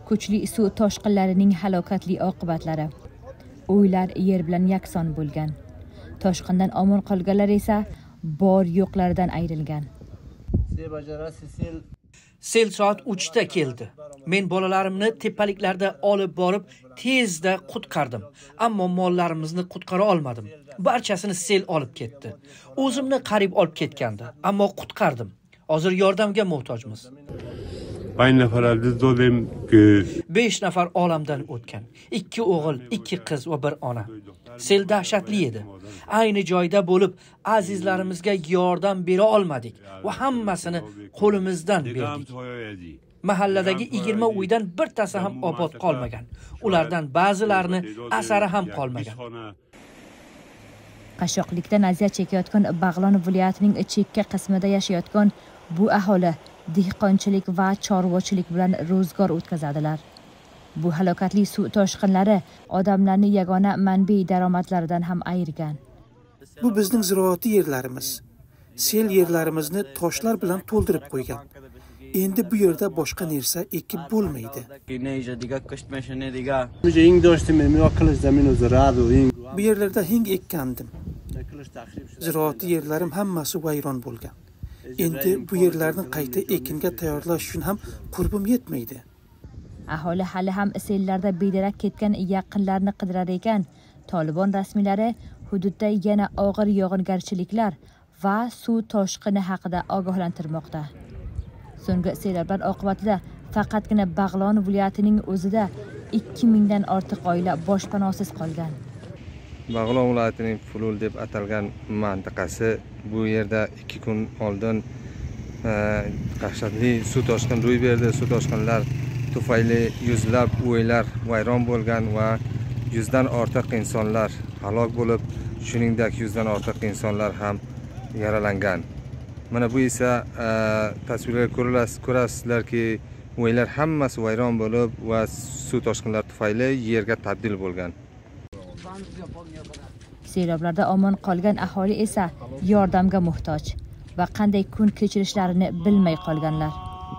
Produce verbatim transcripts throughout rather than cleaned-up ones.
kuchli suv toshqinlarining halokatli oqibatlari. Uylar yer bilan yakson bo'lgan. Toshqindan omon qolganlar esa bor yo'qlaridan ayrilgan. Sel soat uchda keldi. Men bolalarimni tepaliklarda olib borib tezda qutqardim, ammo mollarimizni qutqara olmadim. Barchasini sel olib ketdi. O'zimni qarib olib ketgandi, ammo qutqardim. Hozir yordamga muhtojmiz. besh nafar olamdan o'tgan. ikki o'g'il, ikki qiz va bir ona. Sel dahshatli edi. Ayni joyda bo'lib, azizlarimizga yordam bera olmadik va hammasini qo'limizdan berdik. Mahalladagi yigirma uydan birtasi ham obod qolmagan. Ulardan ba'zilarini asari ham qolmagan. Qashshoqlikdan aziyat chekayotgan Bag'lon viloyatining chekka qismida yashayotgan bu aholi dehqonchilik va chorvachilik bilan ro'zg'or o'tkazadilar. Bu halokatli suv toshqinlari odamlarni yagona manbai daromadlaridan ham ayirgan. Bu bizning ziroat yerlarimiz. Sel yerlarimizni toshlar bilan to'ldirib qo'ygan. Endi bu yerda boshqa narsa ekib bo'lmaydi. Bu yerlarda hing ekkandim. Ziroat yerlarim hammasi vayron bo'lgan. Endi bu yerlarni qayta ekinga tayyorlash uchun ham qurbim yetmaydi. Aholi hali ham sellarda bedarak ketgan yaqinlarni qidirar ekan. Tolibon rasmiylari hududda yana og'ir yog'ingarchiliklar va suv toshqini haqida ogohlantirmoqda. So'nggi sellar oqibatida faqatgina Bag'lon viloyatining o'zida ikki mingdan ortiq oila boshpanosiz qolgan. Bag'lon viloyatining Fulul deb atalgan mintaqasi, bu yerda ikki kun oldin qashshatli suv toshqini ro'y berdi. Suv toshqinlar tufayli yuzlab uylar vayron bo'lgan va yuzdan ortiq insonlar halok bo'lib, shuningdek yuzdan ortiq insonlar ham yaralangan. Mana bu esa tasvirlar ko'rasizlarki, uylar hammasi vayron bo'lib va suv toshqinlar tufayli yerga tabdil bo'lgan. Seloblarda omon qolgan aholi esa yordamga muhtoj va qanday kun kechirishlarini bilmay qolganlar.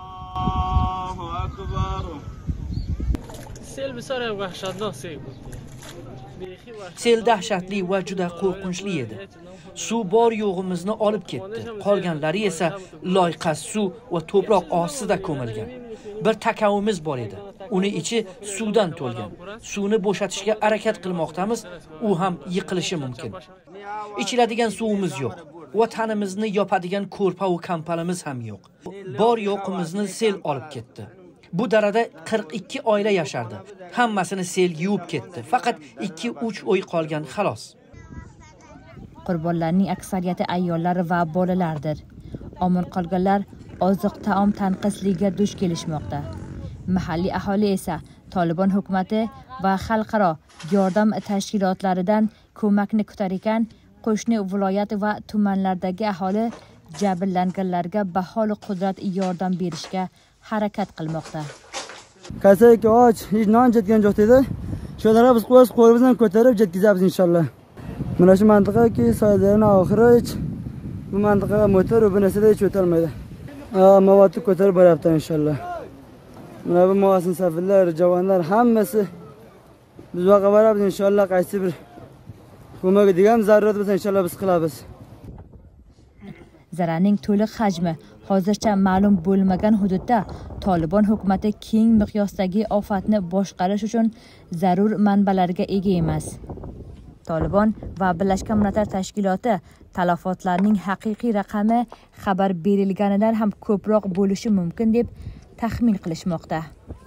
Sel dahshatli va juda qo'rqinchli edi. Suv bor yo'g'imizni olib ketdi. Qolganlari esa loyqa suv va to'proq ostida ko'milgan. Bir takavimiz bor edi. Uni ichi suvdan to'lgan. Suvni bo'shatishga harakat qilmoqdamiz, u ham yiqilishi mumkin. Ichiladigan suvimiz yo'q. Vatanimizni yopadigan ko'rpa va kampalimiz ham yo'q. Bor yo'qimizni sel olib ketdi. Bu darada qirq ikki oila yashardi. Hammasini sel yuvib ketdi. Faqat ikki uch uy qolgan xolos. Qurbonlarning aksariyati ayollar va bolalardir. Omon qolganlar oziq taom tanqisligiga duch kelishmoqda. Mahalliy aholi esa Tolibon hukumatı va xalqaro yordam tashkilotlaridan ko'makni kutar ekan, qo'shni viloyat va tumanlardagi aholi jabrlanganlarga baholi qudrat yordam berishga harakat qilmoqda. Kasayki och, hech non jetgan jo'q edi. Shularga biz qo'yib qo'limizni ko'tarib jetkazamiz inshaalloh. Mana shu mintaqaki soylarning oxiri bu mintaqaga motor va bu narsada hech o'tolmaydi. Mavodni ko'tarib boryapti inshaalloh. Mana bu muassas safillar, javonlar hammasi biz voqea boramiz inshaalloh. Qaysi bir ko'mak degan zarurat bo'lsa inshaalloh biz qilamiz. Zararning to'liq hajmi hozircha ma'lum bo'lmagan hududda Tolibon hukumatı keng miqyosdagi ofatni boshqarish uchun zarur manbalarga ega emas. Tolibon va Birlashgan Millatlar Tashkiloti talafotlarning haqiqiy raqami xabar berilganidan ham ko'proq bo'lishi mumkin deb taxmin qilishmoqda.